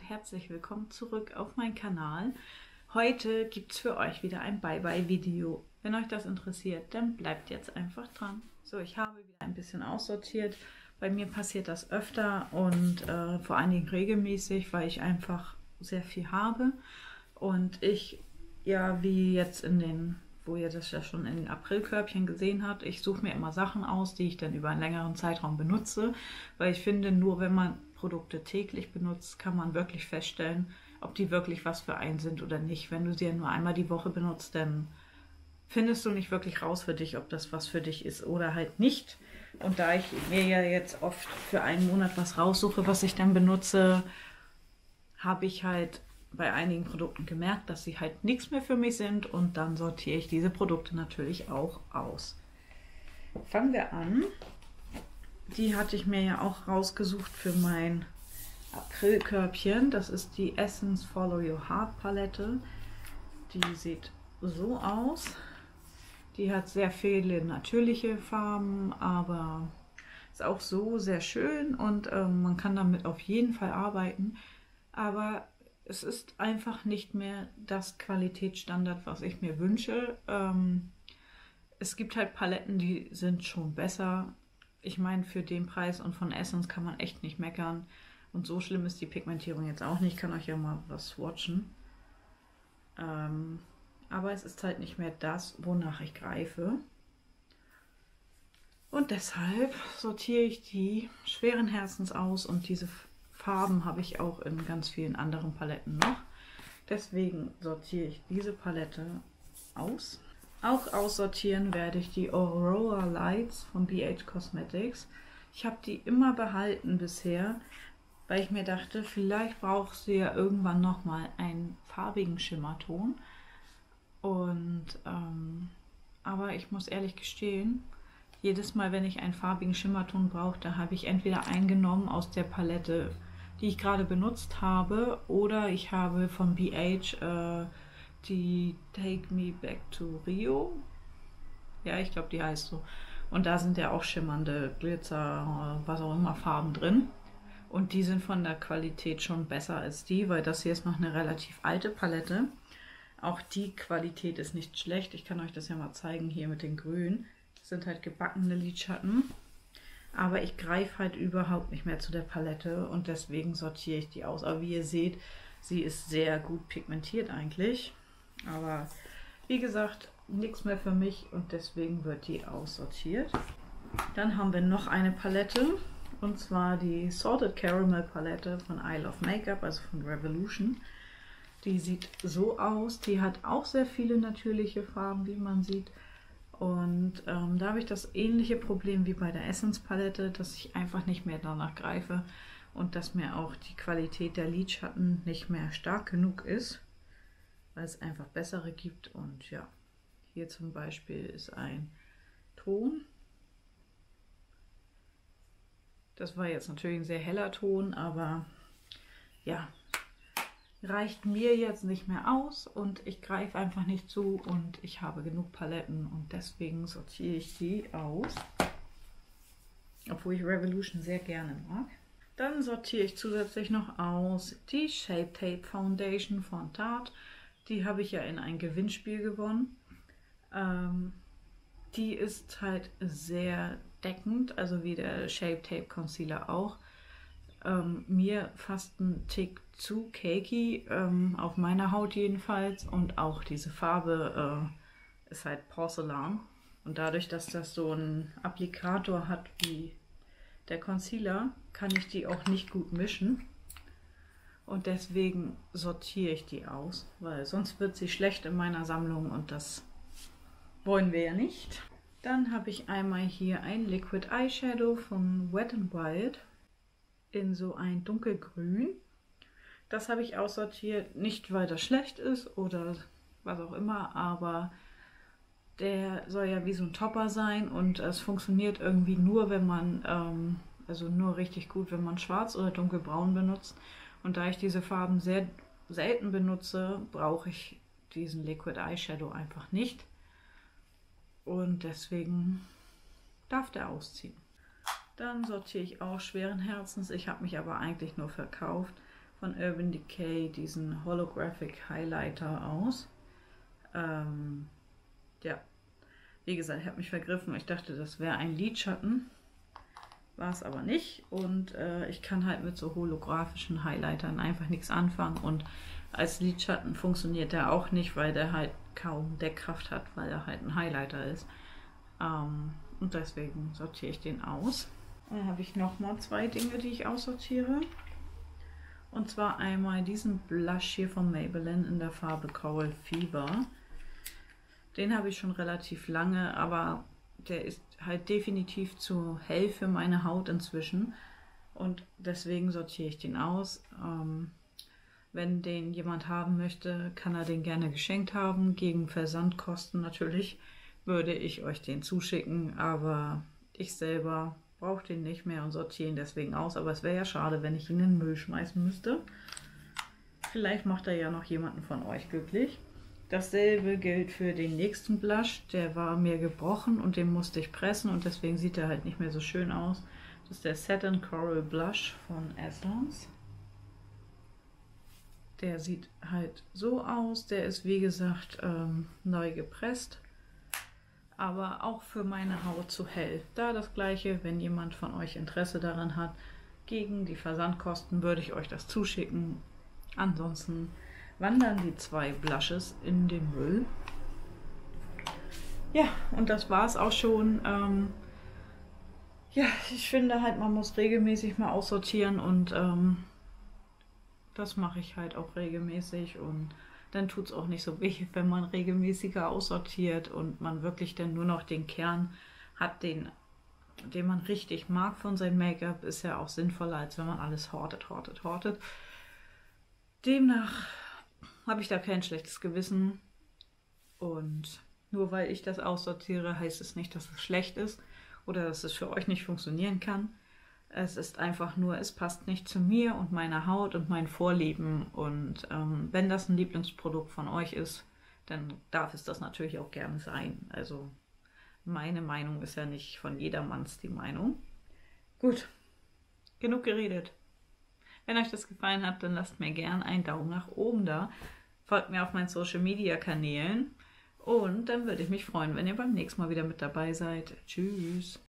herzlich willkommen zurück auf meinen Kanal. Heute gibt es für euch wieder ein Bye-Bye-Video. Wenn euch das interessiert, dann bleibt jetzt einfach dran. So, ich habe wieder ein bisschen aussortiert. Bei mir passiert das öfter und vor allen Dingen regelmäßig, weil ich einfach sehr viel habe. Und ich, ja, wie jetzt wo ihr das ja schon in den Aprilkörbchen gesehen habt, ich suche mir immer Sachen aus, die ich dann über einen längeren Zeitraum benutze, weil ich finde, nur wenn man Produkte täglich benutzt, kann man wirklich feststellen, ob die wirklich was für einen sind oder nicht. Wenn du sie ja nur einmal die Woche benutzt, dann findest du nicht wirklich raus für dich, ob das was für dich ist oder halt nicht. Und da ich mir ja jetzt oft für einen Monat was raussuche, was ich dann benutze, habe ich halt bei einigen Produkten gemerkt, dass sie halt nichts mehr für mich sind, und dann sortiere ich diese Produkte natürlich auch aus. Fangen wir an. Die hatte ich mir ja auch rausgesucht für mein Aprilkörbchen. Das ist die Essence Follow Your Heart Palette. Die sieht so aus. Die hat sehr viele natürliche Farben, aber ist auch so sehr schön und man kann damit auf jeden Fall arbeiten. Aber es ist einfach nicht mehr das Qualitätsstandard, was ich mir wünsche. Es gibt halt Paletten, die sind schon besser. Ich meine, für den Preis und von Essence kann man echt nicht meckern. Und so schlimm ist die Pigmentierung jetzt auch nicht. Ich kann euch ja mal was swatchen. Aber es ist halt nicht mehr das, wonach ich greife. Und deshalb sortiere ich die schweren Herzens aus, und diese Farben habe ich auch in ganz vielen anderen Paletten noch. Deswegen sortiere ich diese Palette aus. Auch aussortieren werde ich die Aurora Lights von BH Cosmetics. Ich habe die immer behalten bisher, weil ich mir dachte, vielleicht braucht sie ja irgendwann nochmal einen farbigen Schimmerton. Und aber ich muss ehrlich gestehen, jedes Mal, wenn ich einen farbigen Schimmerton brauchte, habe ich entweder einen genommen aus der Palette, die ich gerade benutzt habe, oder ich habe von BH die Take Me Back to Rio. Ja, ich glaube, die heißt so. Und da sind ja auch schimmernde Glitzer, was auch immer, Farben drin. Und die sind von der Qualität schon besser als die, weil das hier ist noch eine relativ alte Palette. Auch die Qualität ist nicht schlecht. Ich kann euch das ja mal zeigen hier mit den Grünen. Das sind halt gebackene Lidschatten. Aber ich greife halt überhaupt nicht mehr zu der Palette und deswegen sortiere ich die aus. Aber wie ihr seht, sie ist sehr gut pigmentiert eigentlich. Aber wie gesagt, nichts mehr für mich, und deswegen wird die aussortiert. Dann haben wir noch eine Palette, und zwar die Salted Caramel Palette von I Love Makeup, also von Revolution. Die sieht so aus. Die hat auch sehr viele natürliche Farben, wie man sieht. Und da habe ich das ähnliche Problem wie bei der Essence Palette, dass ich einfach nicht mehr danach greife und dass mir auch die Qualität der Lidschatten nicht mehr stark genug ist, weil es einfach bessere gibt. Und ja, hier zum Beispiel ist ein Ton. Das war jetzt natürlich ein sehr heller Ton, aber ja, reicht mir jetzt nicht mehr aus, und ich greife einfach nicht zu, und ich habe genug Paletten, und deswegen sortiere ich die aus, obwohl ich Revolution sehr gerne mag. Dann sortiere ich zusätzlich noch aus die Shape Tape Foundation von Tarte. Die habe ich ja in ein Gewinnspiel gewonnen. Die ist halt sehr deckend, also wie der Shape Tape Concealer auch. Mir fast ein Tick zu cakey, auf meiner Haut jedenfalls, und auch diese Farbe ist halt Porzellan, und dadurch, dass das so einen Applikator hat wie der Concealer, kann ich die auch nicht gut mischen, und deswegen sortiere ich die aus, weil sonst wird sie schlecht in meiner Sammlung, und das wollen wir ja nicht. Dann habe ich einmal hier ein Liquid Eyeshadow von Wet n Wild in so ein dunkelgrün. Das habe ich aussortiert, nicht weil das schlecht ist oder was auch immer, aber der soll ja wie so ein Topper sein, und es funktioniert irgendwie nur, wenn man, also nur richtig gut, wenn man schwarz oder dunkelbraun benutzt. Und da ich diese Farben sehr selten benutze, brauche ich diesen Liquid Eyeshadow einfach nicht. Und deswegen darf der ausziehen. Dann sortiere ich auch schweren Herzens. Ich habe mich aber eigentlich nur verkauft, von Urban Decay diesen Holographic Highlighter aus. Ja, wie gesagt, ich habe mich vergriffen. Ich dachte, das wäre ein Lidschatten. War es aber nicht. Und ich kann halt mit so holographischen Highlightern einfach nichts anfangen. Und als Lidschatten funktioniert der auch nicht, weil der halt kaum Deckkraft hat, weil er halt ein Highlighter ist. Und deswegen sortiere ich den aus. Und dann habe ich nochmal zwei Dinge, die ich aussortiere. Und zwar einmal diesen Blush hier von Maybelline in der Farbe Coral Fever. Den habe ich schon relativ lange, aber der ist halt definitiv zu hell für meine Haut inzwischen. Und deswegen sortiere ich den aus. Wenn den jemand haben möchte, kann er den gerne geschenkt haben. Gegen Versandkosten natürlich würde ich euch den zuschicken, aber ich selber brauche den nicht mehr und sortiere ihn deswegen aus. Aber es wäre ja schade, wenn ich ihn in den Müll schmeißen müsste. Vielleicht macht er ja noch jemanden von euch glücklich. Dasselbe gilt für den nächsten Blush. Der war mir gebrochen und den musste ich pressen und deswegen sieht er halt nicht mehr so schön aus. Das ist der Satin Coral Blush von Essence. Der sieht halt so aus. Der ist wie gesagt neu gepresst, aber auch für meine Haut zu hell. Da das gleiche, wenn jemand von euch Interesse daran hat, gegen die Versandkosten würde ich euch das zuschicken. Ansonsten wandern die zwei Blushes in den Müll. Ja, und das war es auch schon. Ja, ich finde halt, man muss regelmäßig mal aussortieren und das mache ich halt auch regelmäßig und dann tut es auch nicht so weh, wenn man regelmäßiger aussortiert und man wirklich dann nur noch den Kern hat, den man richtig mag von seinem Make-up. Ist ja auch sinnvoller, als wenn man alles hortet. Demnach habe ich da kein schlechtes Gewissen und nur weil ich das aussortiere, heißt es nicht, dass es schlecht ist oder dass es für euch nicht funktionieren kann. Es ist einfach nur, es passt nicht zu mir und meiner Haut und meinen Vorlieben und wenn das ein Lieblingsprodukt von euch ist, dann darf es das natürlich auch gerne sein. Also meine Meinung ist ja nicht von jedermanns die Meinung. Gut, genug geredet. Wenn euch das gefallen hat, dann lasst mir gerne einen Daumen nach oben da. Folgt mir auf meinen Social Media Kanälen und dann würde ich mich freuen, wenn ihr beim nächsten Mal wieder mit dabei seid. Tschüss!